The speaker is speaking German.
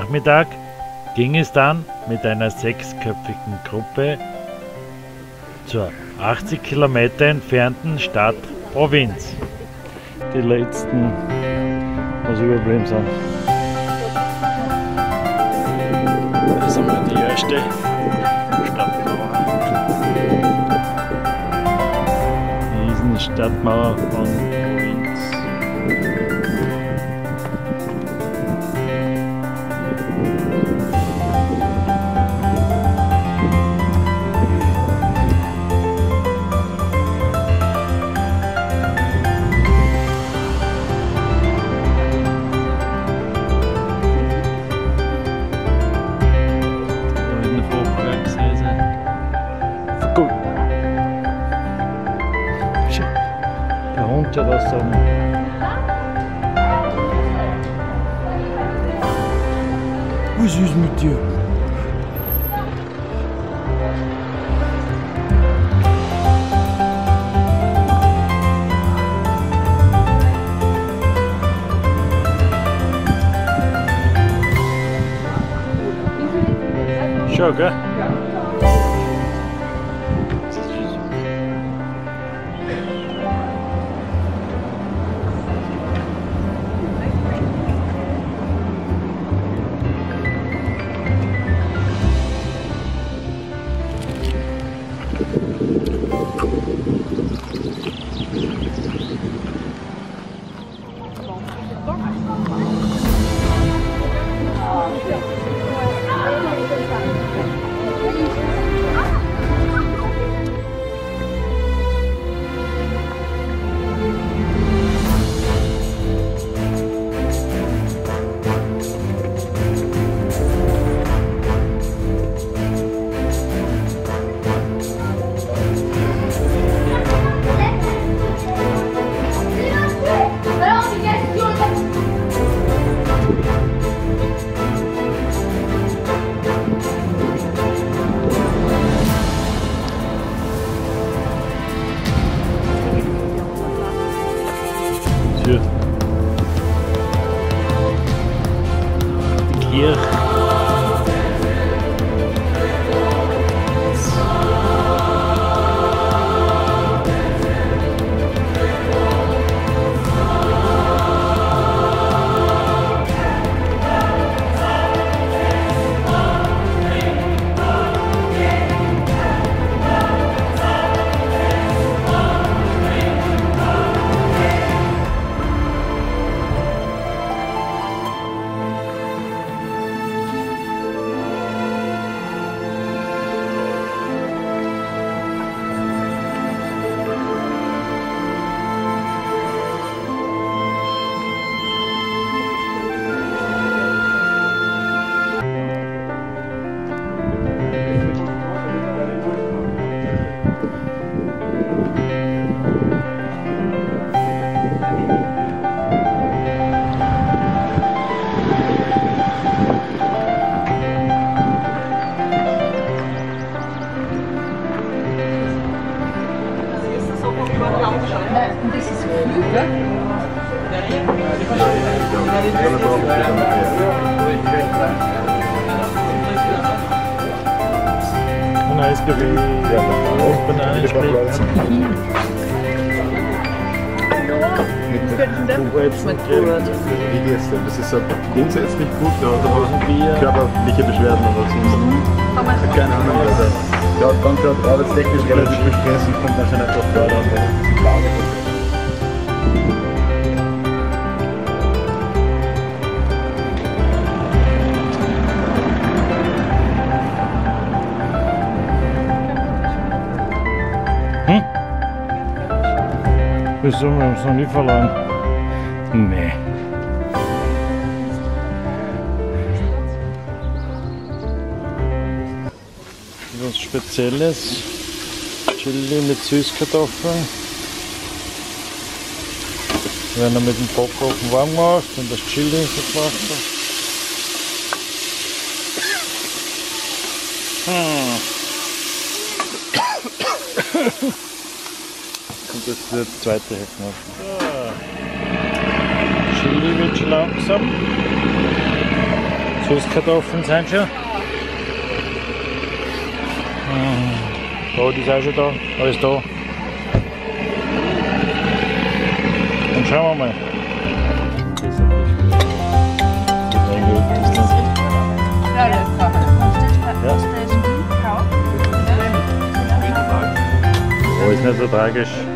Nachmittag ging es dann mit einer 6-köpfigen Gruppe zur 80 Kilometer entfernten Stadt Provinz. Die letzten, was überblieben sind. Das ist einmal die erste Stadtmauer. Die Stadtmauer von Provinz. Gut. Der Hund, der was sagen. Was ist mit dir? Schon, gell? Hier. Die Kirche. Das ist Flügel. Ein Eisgebiet. Das ist so grundsätzlich gut, aber körperliche Beschwerden oder so. Keine Ahnung, also ja, kommt gerade arbeitstechnisch relativ viel Stress und kommt wahrscheinlich einfach fördern. Wieso, wir haben es noch nie verloren? Nee. Was Spezielles. Chili mit Süßkartoffeln. Werden dann mit dem Backofen warm gemacht und das Chili verbracht. Und das wird die zweite Hälfte machen. So. Chili wird schon langsam. Süßkartoffeln sind schon. Brot ist auch schon da, alles da. Dann schauen wir mal. Ja, lecker. Oh, ist nicht so tragisch.